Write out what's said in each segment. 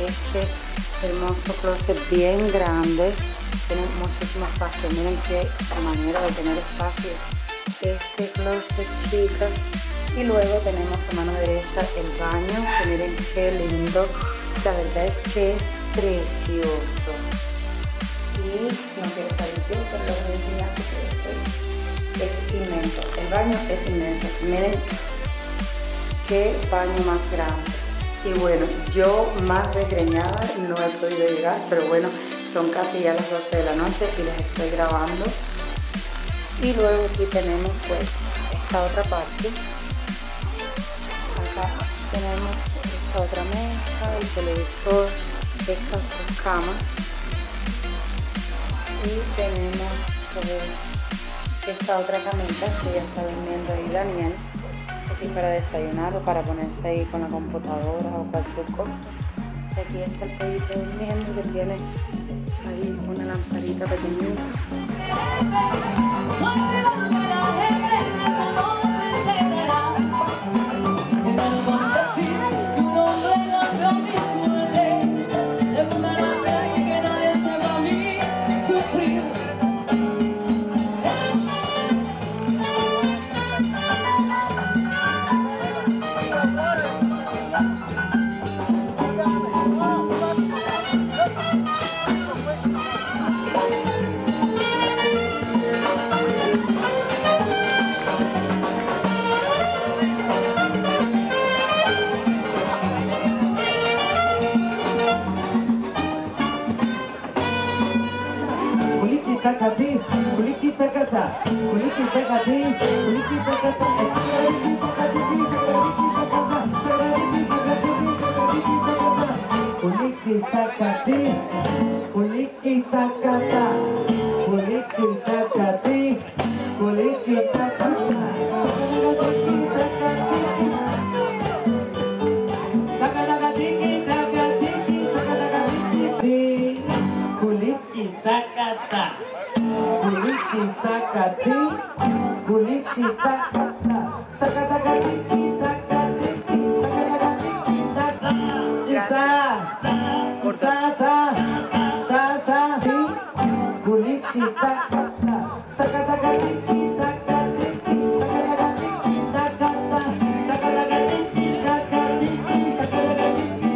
este hermoso closet bien grande. Tiene muchísimo espacio. Miren qué manera de tener espacio este closet, chicas. Y luego tenemos a mano derecha el baño, que miren qué lindo. La verdad es que es precioso. Y no quiero salir yo, pero les voy a enseñar que es inmenso. El baño es inmenso. Miren qué baño más grande. Y bueno, yo más desgreñada no he podido llegar, pero bueno, son casi ya las 12 de la noche y les estoy grabando. Y luego aquí tenemos pues esta otra parte. Acá tenemos esta otra mesa, el televisor, estas dos camas. Y tenemos pues esta otra camita que ya está durmiendo ahí Daniel. Aquí para desayunar o para ponerse ahí con la computadora o cualquier cosa. Aquí está el pollito durmiendo que tiene ahí una lamparita pequeñita. Takati, kuliki takata, kuliki takati, kuliki takata, kuliki takati, kuliki takata, kuliki takati, kuliki takata. Takati, kuliki takata, sakatakatiki takatiki, sakatakatiki takata, kuliki takata, sakatakatiki takatiki, sakatakatiki takata, sakatakatiki takatiki, sakatakatiki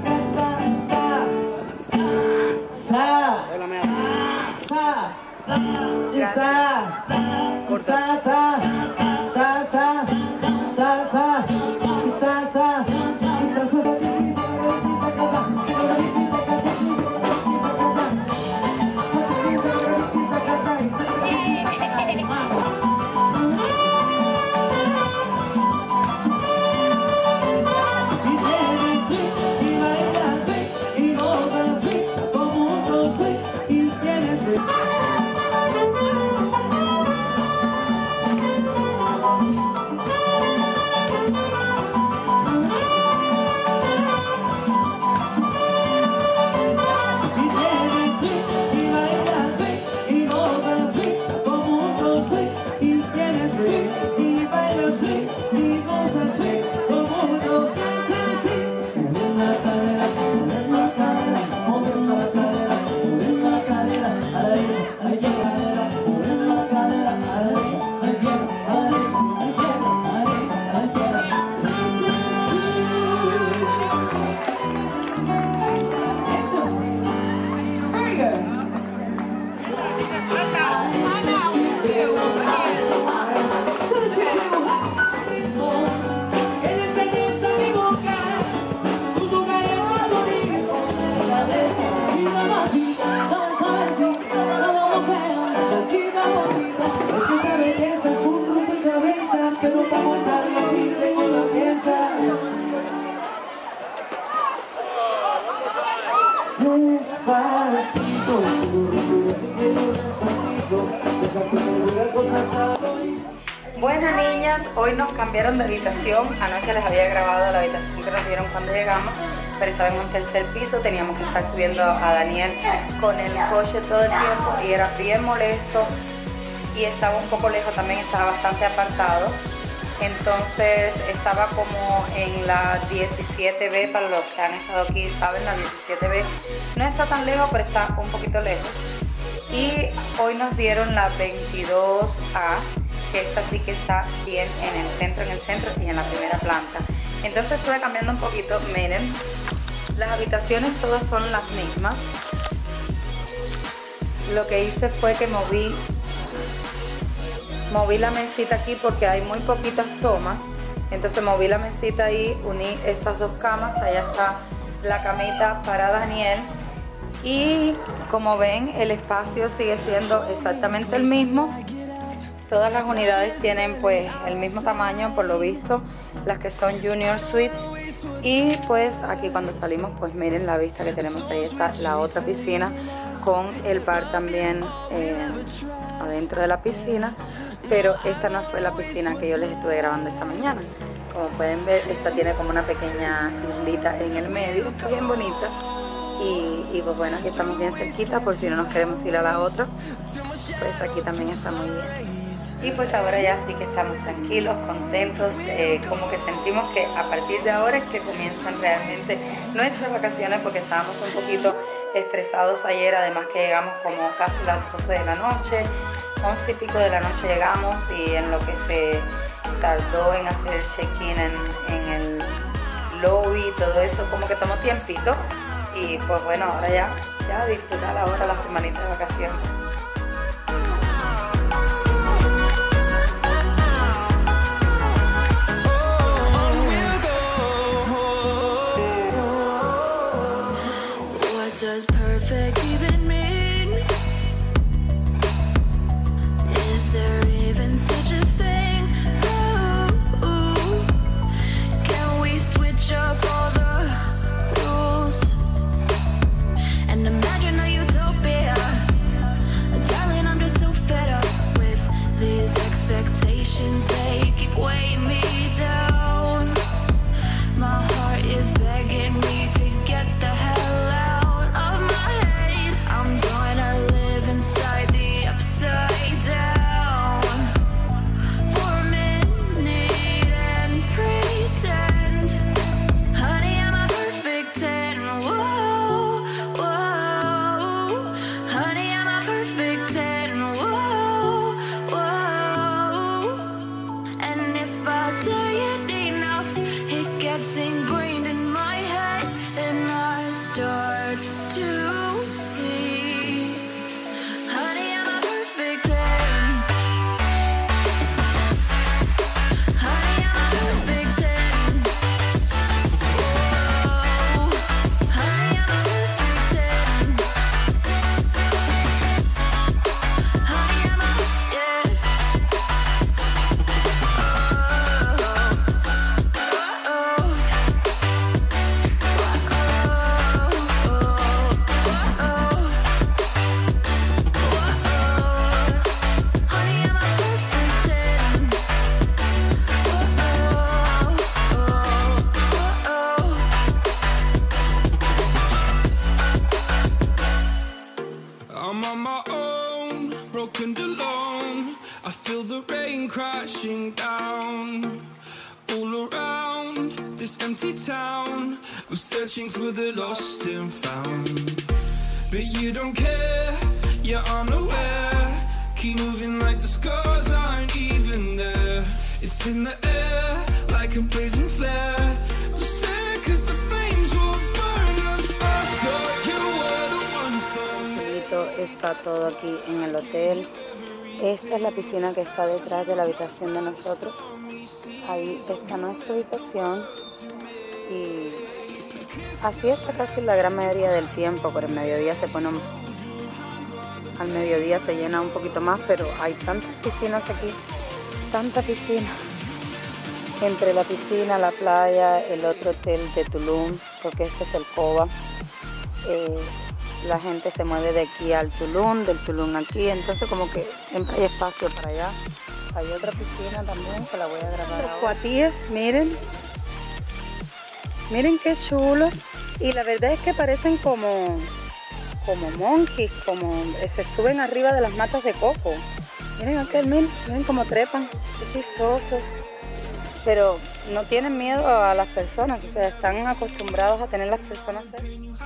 Bueno, niñas, hoy nos cambiaron de habitación. Anoche les había grabado la habitación que nos dieron cuando llegamos, pero estaba en un tercer piso. Teníamos que estar subiendo a Daniel con el coche todo el tiempo y era bien molesto y estaba un poco lejos, también estaba bastante apartado. Entonces estaba como en la 17B, para los que han estado aquí saben, la 17B no está tan lejos, pero está un poquito lejos. Y hoy nos dieron la 22A, que esta sí que está bien en el centro y en la primera planta. Entonces estuve cambiando un poquito, miren, las habitaciones todas son las mismas. Lo que hice fue que moví la mesita aquí porque hay muy poquitas tomas. Entonces moví la mesita ahí, uní estas dos camas, allá está la camita para Daniel. Y como ven, el espacio sigue siendo exactamente el mismo. Todas las unidades tienen pues el mismo tamaño, por lo visto, las que son Junior Suites. Y pues aquí cuando salimos, pues miren la vista que tenemos. Ahí está la otra piscina con el bar también adentro de la piscina. Pero esta no fue la piscina que yo les estuve grabando esta mañana. Como pueden ver, esta tiene como una pequeña islita en el medio, bien bonita. Y pues bueno, aquí estamos bien cerquita, por si no nos queremos ir a la otra, pues aquí también está muy bien. Y pues ahora ya sí que estamos tranquilos, contentos, como que sentimos que a partir de ahora es que comienzan realmente nuestras vacaciones, porque estábamos un poquito estresados ayer, además que llegamos como casi las 12 de la noche, 11 y pico de la noche llegamos, y en lo que se tardó en hacer el check-in en el lobby, todo eso como que tomó tiempito. Y pues bueno, ahora ya disfrutar ahora la semanita de vacaciones. What does perfect even mean? Is there even such a thing? Ooh, can we switch up all the rules and imagine a utopia? Darling, I'm just so fed up with these expectations. They keep weighing me down. My heart is begging me to get the hell out of my head. I'm gonna live inside the upside down for a minute and pretend, honey, I'm a perfect 10. Whoa, whoa, honey, I'm a perfect 10. Whoa, whoa, and if I say it enough, it gets ingrained in my head, and I start to see, honey, I'm a perfect 10. Honey, I'm a perfect 10. Whoa, honey, I'm a perfect 10. Honey, I'm a, yeah. I'm on my own, broken alone. I feel the rain crashing down all around this empty town. I'm searching for the lost and found, but you don't care, you're unaware. Keep moving like the scars aren't even there. It's in the air like a blazing flare. Just stare 'cause the flames will burn us. I thought you were the one for me. Está todo aquí en el hotel. Esta es la piscina que está detrás de la habitación de nosotros. Ahí está nuestra habitación y así está casi la gran mayoría del tiempo. Por el mediodía al mediodía se llena un poquito más, pero hay tantas piscinas aquí, tanta piscina. Entre la piscina, la playa, el otro hotel de Tulum, porque este es el Coba. La gente se mueve de aquí al Tulum, del Tulum aquí, entonces como que siempre hay espacio para allá. Hay otra piscina también que la voy a grabar. Los cuatíes, miren qué chulos, y la verdad es que parecen como monkeys, como se suben arriba de las matas de coco. Miren aquel, miren cómo trepan, qué chistosos. pero no tienen miedo a las personas, o sea, están acostumbrados a tener las personas cerca.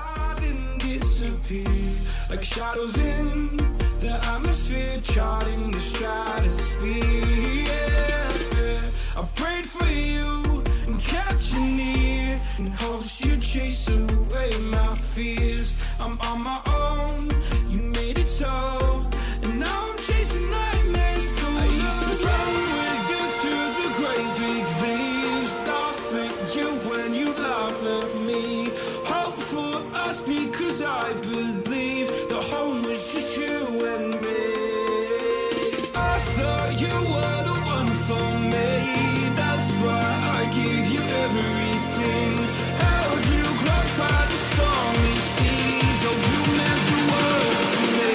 Like shadows in the atmosphere, charting the stratosphere. Yeah. I prayed for you and kept you near in hopes you'd chase away my fears. I'm on my own, you made it so, and now I'm chasing nightmares. I used to run with you through the great big leaves, laugh at you when you laugh at me. Hope for us because I believe the home was just you and me. I thought you were the one for me, that's why I gave you everything. Held you close by the stormy seas, oh you meant the world to me.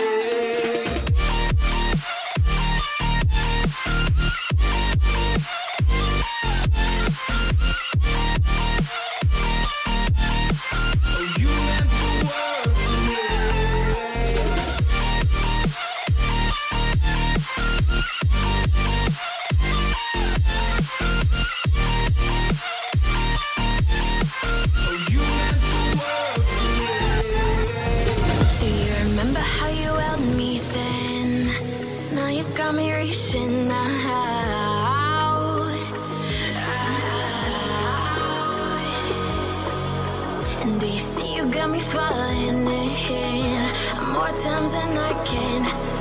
Oh you meant the world to me. Oh you meant the world to me. Do you remember how you held me then? Now you got me reaching out. And do you see you got me falling in more times than I can